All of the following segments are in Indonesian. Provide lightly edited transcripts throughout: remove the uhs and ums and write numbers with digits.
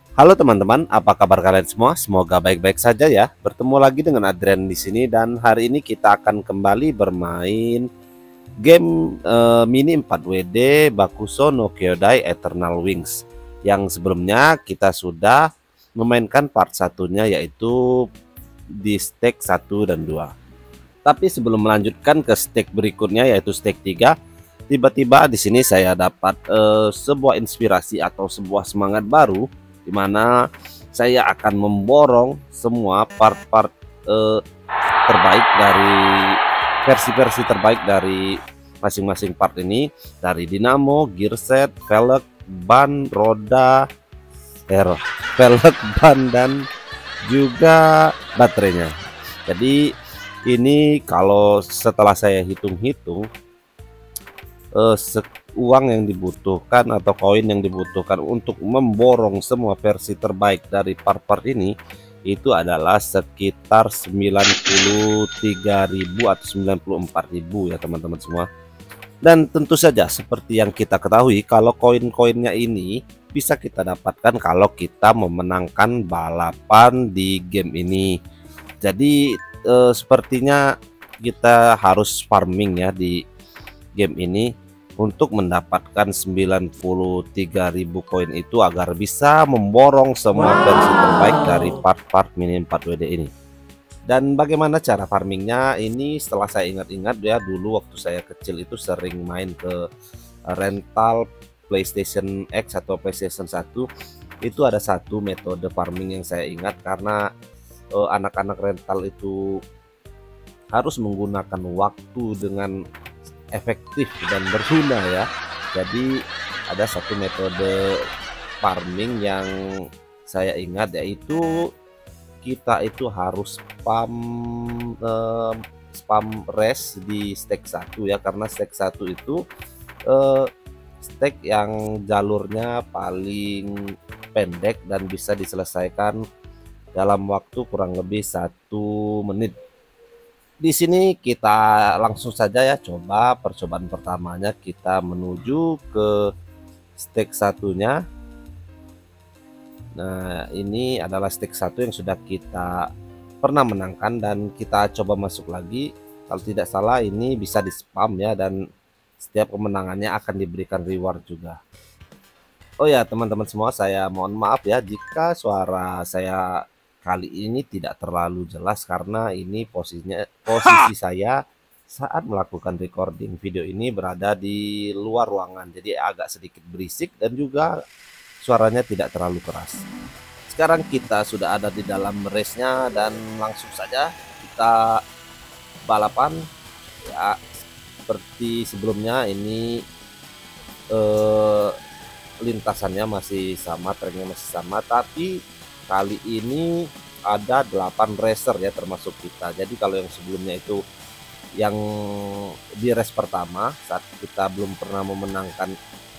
Halo teman-teman, apa kabar kalian semua? Semoga baik-baik saja ya. Bertemu lagi dengan Adrian di sini dan hari ini kita akan kembali bermain game mini 4WD Bakuso no Kyodai Eternal Wings. Yang sebelumnya kita sudah memainkan part satunya yaitu di stage 1 dan 2. Tapi sebelum melanjutkan ke stage berikutnya yaitu stage 3, tiba-tiba di sini saya dapat sebuah inspirasi atau sebuah semangat baru di mana saya akan memborong semua part-part terbaik dari versi-versi terbaik dari masing-masing part ini, dari dinamo, gearset, velg, ban, roda, velg, ban, dan juga baterainya. Jadi ini kalau setelah saya hitung-hitung, eh, uang yang dibutuhkan atau koin yang dibutuhkan untuk memborong semua versi terbaik dari part-part ini itu adalah sekitar 93.000 atau 94.000 ya teman-teman semua. Dan tentu saja seperti yang kita ketahui kalau koin-koinnya ini bisa kita dapatkan kalau kita memenangkan balapan di game ini. Jadi sepertinya kita harus farming ya di game ini untuk mendapatkan 93.000 koin itu agar bisa memborong semua versi terbaik dari part-part mini 4WD ini. Dan bagaimana cara farmingnya ini setelah saya ingat-ingat ya, dulu waktu saya kecil itu sering main ke rental PlayStation X atau PlayStation 1. Itu ada satu metode farming yang saya ingat karena anak-anak rental itu harus menggunakan waktu dengan efektif dan berguna ya. Jadi ada satu metode farming yang saya ingat yaitu kita itu harus spam rest di stake 1 ya, karena stake 1 itu stake yang jalurnya paling pendek dan bisa diselesaikan dalam waktu kurang lebih 1 menit. Di sini kita langsung saja ya, coba percobaan pertamanya kita menuju ke stake satunya. Nah, ini adalah stake 1 yang sudah kita pernah menangkan dan kita coba masuk lagi. Kalau tidak salah ini bisa di spam ya, dan setiap kemenangannya akan diberikan reward juga. Oh ya teman-teman semua, saya mohon maaf ya jika suara saya kali ini tidak terlalu jelas karena ini posisi saya saat melakukan recording video ini berada di luar ruangan, jadi agak sedikit berisik dan juga suaranya tidak terlalu keras. Sekarang kita sudah ada di dalam race-nya dan langsung saja kita balapan ya. Seperti sebelumnya ini lintasannya masih sama, tracknya masih sama, tapi kali ini ada 8 racer ya termasuk kita. Jadi kalau yang sebelumnya itu yang di race pertama saat kita belum pernah memenangkan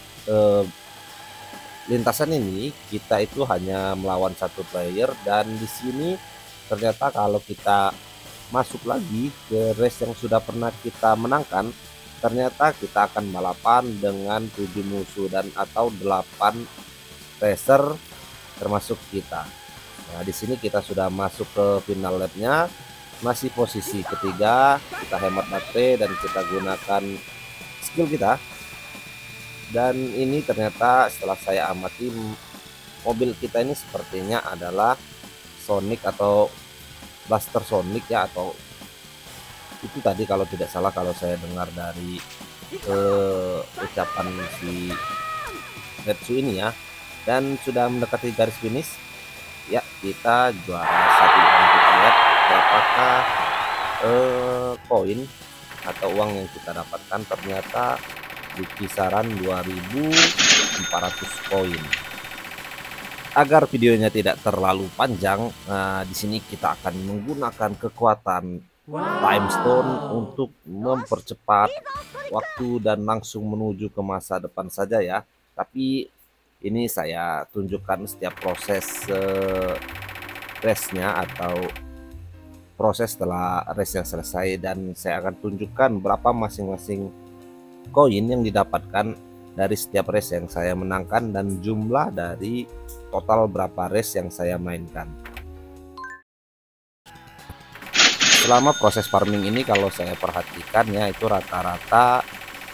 lintasan ini, kita itu hanya melawan satu player, dan di sini ternyata kalau kita masuk lagi ke race yang sudah pernah kita menangkan, ternyata kita akan balapan dengan 7 musuh dan atau 8 racer termasuk kita. Nah, di sini kita sudah masuk ke final lapnya, masih posisi ketiga. Kita hemat baterai dan kita gunakan skill kita. Dan ini ternyata setelah saya amati, mobil kita ini sepertinya adalah Sonic atau Blaster Sonic ya, atau itu tadi kalau tidak salah kalau saya dengar dari ucapan si Retsu ini ya. Dan sudah mendekati garis finish ya, kita juara satu. Dan kita lihat berapakah koin atau uang yang kita dapatkan, ternyata di kisaran 2.400 koin. Agar videonya tidak terlalu panjang, di sini kita akan menggunakan kekuatan time stone untuk mempercepat waktu dan langsung menuju ke masa depan saja ya. Tapi ini saya tunjukkan setiap proses race-nya atau proses setelah race yang selesai, dan saya akan tunjukkan berapa masing-masing koin yang didapatkan dari setiap race yang saya menangkan dan jumlah dari total berapa race yang saya mainkan. Selama proses farming ini kalau saya perhatikan ya, itu rata-rata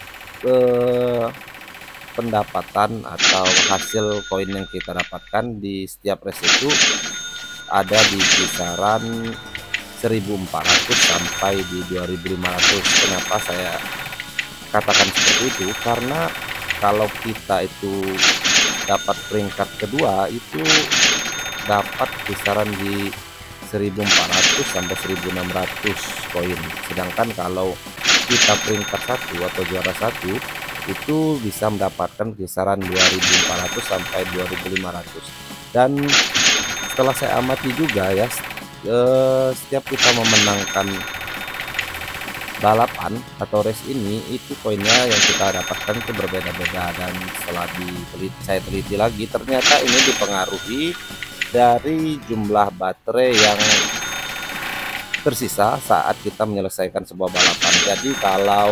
pendapatan atau hasil koin yang kita dapatkan di setiap race itu ada di kisaran 1.400 sampai di 2.500. Kenapa saya katakan seperti itu? Karena kalau kita itu dapat peringkat kedua itu dapat kisaran di 1.400 sampai 1.600 koin. Sedangkan kalau kita peringkat satu atau juara satu itu bisa mendapatkan kisaran 2.400 sampai 2.500. Dan setelah saya amati juga ya, setiap kita memenangkan balapan atau race ini, itu koinnya yang kita dapatkan itu berbeda-beda. Dan setelah saya teliti lagi, ternyata ini dipengaruhi dari jumlah baterai yang tersisa saat kita menyelesaikan sebuah balapan. Jadi kalau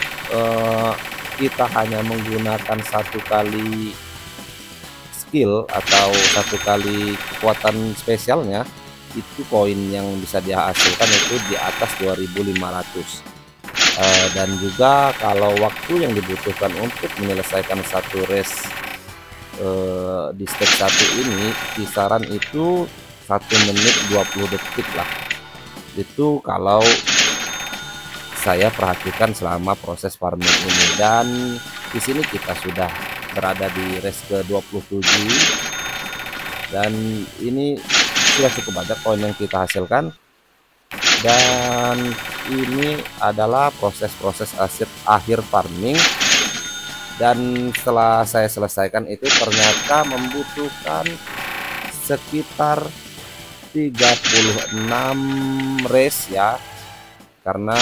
kita hanya menggunakan satu kali skill atau satu kali kekuatan spesialnya, itu koin yang bisa dihasilkan itu di atas 2.500. Dan juga kalau waktu yang dibutuhkan untuk menyelesaikan satu race di stage 1 ini kisaran itu 1 menit 20 detik lah. Itu kalau saya perhatikan selama proses farming ini. Dan di sini kita sudah berada di race ke-27 dan ini sudah cukup banyak koin yang kita hasilkan. Dan ini adalah proses-proses akhir farming, dan setelah saya selesaikan itu ternyata membutuhkan sekitar 36 race ya, karena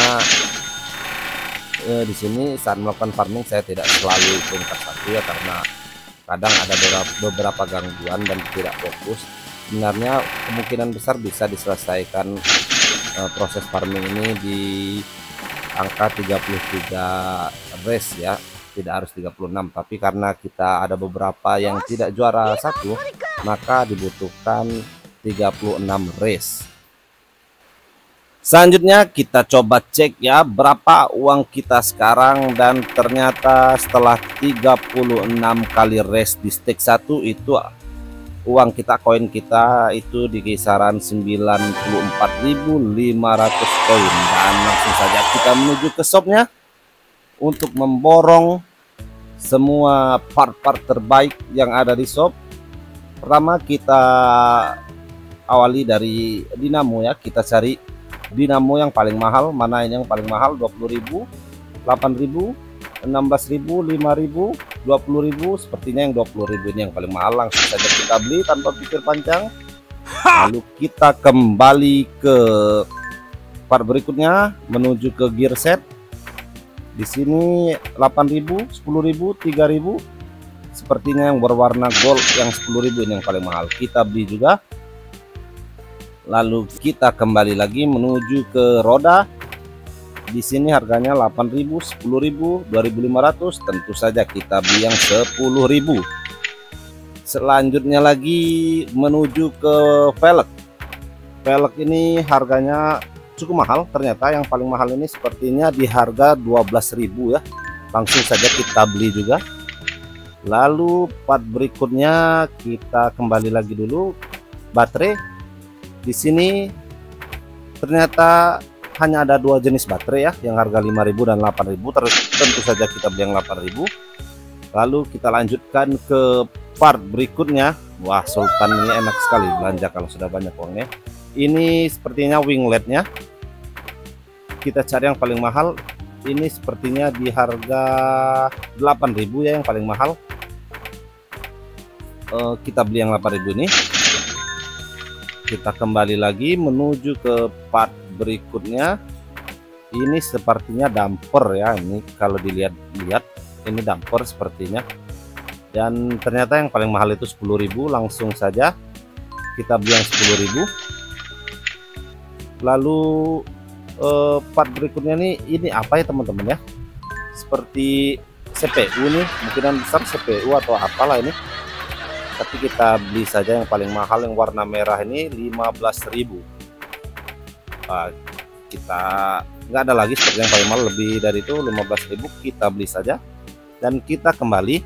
di sini saat melakukan farming saya tidak selalu peringkat satu ya, karena kadang ada beberapa gangguan dan tidak fokus. Sebenarnya kemungkinan besar bisa diselesaikan proses farming ini di angka 33 race ya, tidak harus 36, tapi karena kita ada beberapa yang tidak juara satu, maka dibutuhkan 36 race. Selanjutnya kita coba cek ya berapa uang kita sekarang, dan ternyata setelah 36 kali race di stake 1 itu uang kita, koin kita itu di kisaran 94.500 koin. Dan langsung saja kita menuju ke shopnya untuk memborong semua part-part terbaik yang ada di shop. Pertama kita awali dari dinamo ya, kita cari dinamo yang paling mahal. Mana ini yang paling mahal? 20.000, 8.000, 16.000, 5.000, 20.000. Sepertinya yang 20.000 ini yang paling mahal. Langsung saja kita beli tanpa pikir panjang. Lalu kita kembali ke part berikutnya menuju ke gear set. Di sini 8.000, 10.000, 3.000. Sepertinya yang berwarna gold yang 10.000 ini yang paling mahal. Kita beli juga. Lalu kita kembali lagi menuju ke roda. Di sini harganya 8.000, 10.000, 2.500. Tentu saja kita beli yang 10.000. Selanjutnya lagi menuju ke velg. Velg ini harganya cukup mahal. Ternyata yang paling mahal ini sepertinya di harga 12.000 ya. Langsung saja kita beli juga. Lalu part berikutnya kita kembali lagi dulu baterai. Di sini ternyata hanya ada dua jenis baterai ya, yang harga 5.000 dan 8.000. Tentu saja kita beli yang 8.000. Lalu kita lanjutkan ke part berikutnya. Wah, Sultan ini enak sekali belanja kalau sudah banyak uangnya. Ini sepertinya wingletnya. Kita cari yang paling mahal. Ini sepertinya di harga 8.000 ya, yang paling mahal. Kita beli yang 8.000 ini. Kita kembali lagi menuju ke part berikutnya. Ini sepertinya damper ya, ini kalau dilihat-lihat ini damper sepertinya. Dan ternyata yang paling mahal itu 10.000. Langsung saja kita beli yang 10.000. Lalu part berikutnya nih, ini apa ya teman-teman ya, seperti CPU nih, kemungkinan besar CPU atau apalah ini. Tapi kita beli saja yang paling mahal, yang warna merah ini 15.000. Kita nggak ada lagi seperti yang paling mahal, lebih dari itu 15.000. Kita beli saja dan kita kembali.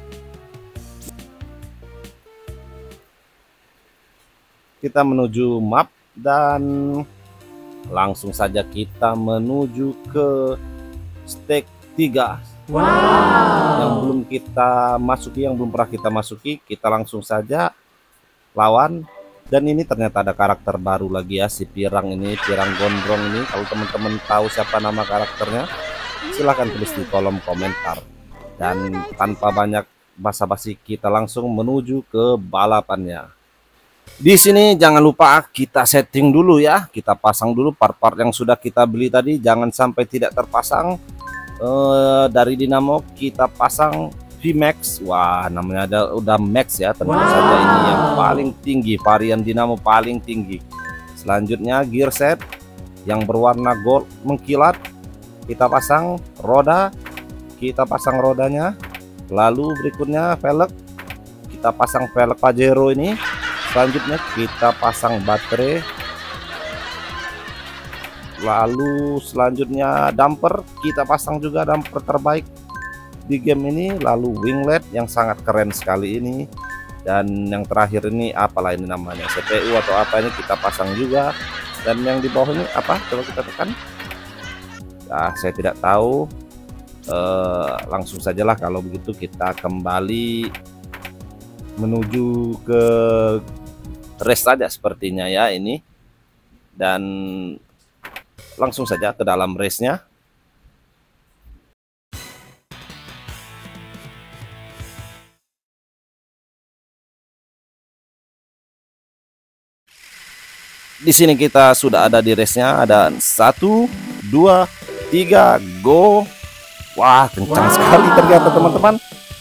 Kita menuju map dan langsung saja kita menuju ke stake 3. Yang belum kita masuki, yang belum pernah kita masuki, kita langsung saja lawan. Dan ini ternyata ada karakter baru lagi ya, si Pirang ini, Pirang Gondrong ini. Kalau teman-teman tahu siapa nama karakternya, silahkan tulis di kolom komentar. Dan tanpa banyak basa-basi, kita langsung menuju ke balapannya. Di sini jangan lupa kita setting dulu ya, kita pasang dulu part-part yang sudah kita beli tadi, jangan sampai tidak terpasang. Dari dinamo kita pasang VMAX. Wah, namanya udah max ya, tentu saja ini yang paling tinggi, varian dinamo paling tinggi. Selanjutnya gear set yang berwarna gold mengkilat, kita pasang roda, kita pasang rodanya. Lalu berikutnya velg, kita pasang velg Pajero ini. Selanjutnya kita pasang baterai. Lalu selanjutnya damper, kita pasang juga damper terbaik di game ini. Lalu winglet yang sangat keren sekali ini. Dan yang terakhir ini apalah ini namanya, CPU atau apa ini, kita pasang juga. Dan yang di bawah ini apa, coba kita tekan. Nah, saya tidak tahu. Langsung sajalah kalau begitu kita kembali menuju ke race saja sepertinya ya ini. Dan langsung saja ke dalam race-nya. Di sini kita sudah ada di race-nya, ada 1, 2, 3, go. Wah, kencang sekali ternyata teman-teman.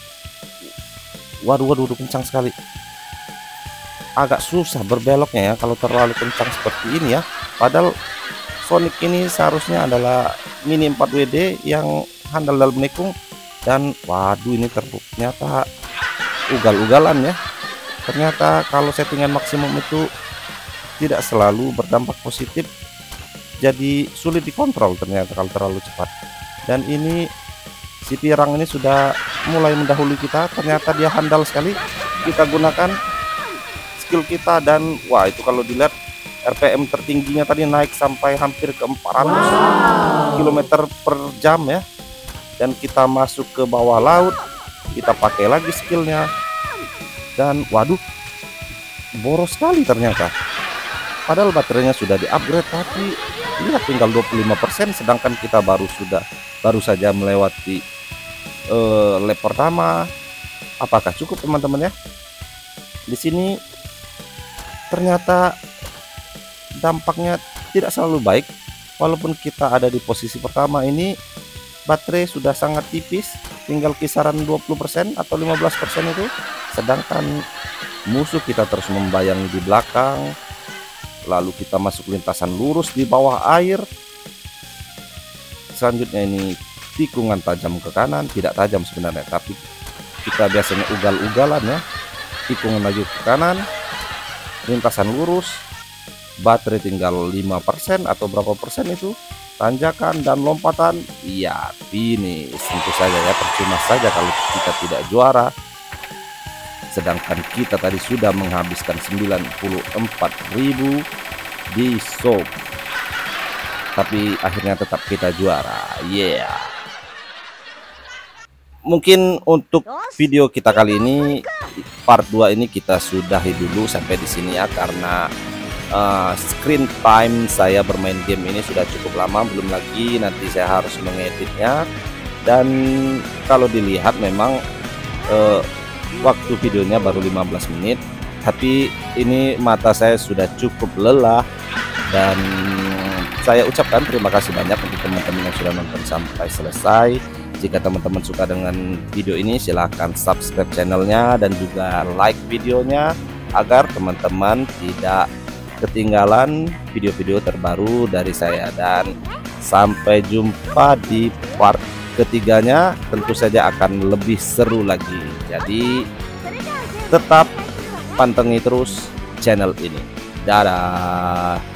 Waduh, kencang sekali. Agak susah berbeloknya ya kalau terlalu kencang seperti ini ya. Padahal Sonic ini seharusnya adalah mini 4WD yang handal dalam menikung. Dan waduh, ini ternyata ugal-ugalan ya. Ternyata kalau settingan maksimum itu tidak selalu berdampak positif, jadi sulit dikontrol ternyata kalau terlalu cepat. Dan ini si Pirang ini sudah mulai mendahului kita, ternyata dia handal sekali. Kita gunakan skill kita dan wah, itu kalau dilihat RPM tertingginya tadi naik sampai hampir ke 400 km per jam ya. Dan kita masuk ke bawah laut, kita pakai lagi skillnya. Dan waduh, boros sekali ternyata. Padahal baterainya sudah di-upgrade, tapi lihat tinggal 25%, sedangkan kita baru saja melewati lap pertama. Apakah cukup teman-teman ya? Di sini ternyata dampaknya tidak selalu baik. Walaupun kita ada di posisi pertama ini, baterai sudah sangat tipis, tinggal kisaran 20% atau 15% itu. Sedangkan musuh kita terus membayangi di belakang. Lalu kita masuk lintasan lurus di bawah air. Selanjutnya ini tikungan tajam ke kanan, tidak tajam sebenarnya, tapi kita biasanya ugal-ugalan ya. Tikungan lagi ke kanan, lintasan lurus, baterai tinggal 5% atau berapa persen itu, tanjakan dan lompatan. Ya finish, tentu saja ya, percuma saja kalau kita tidak juara. Sedangkan kita tadi sudah menghabiskan 94.000 di shop, tapi akhirnya tetap kita juara. Yeah. Mungkin untuk video kita kali ini part 2 ini kita sudahi dulu sampai di sini ya, karena screen time saya bermain game ini sudah cukup lama, belum lagi nanti saya harus mengeditnya. Dan kalau dilihat memang waktu videonya baru 15 menit, tapi ini mata saya sudah cukup lelah. Dan saya ucapkan terima kasih banyak untuk teman-teman yang sudah nonton sampai selesai. Jika teman-teman suka dengan video ini, silahkan subscribe channelnya dan juga like videonya, agar teman-teman tidak ketinggalan video-video terbaru dari saya. Dan sampai jumpa di part ketiganya tentu saja akan lebih seru lagi. Jadi tetap pantengin terus channel ini. Dadah.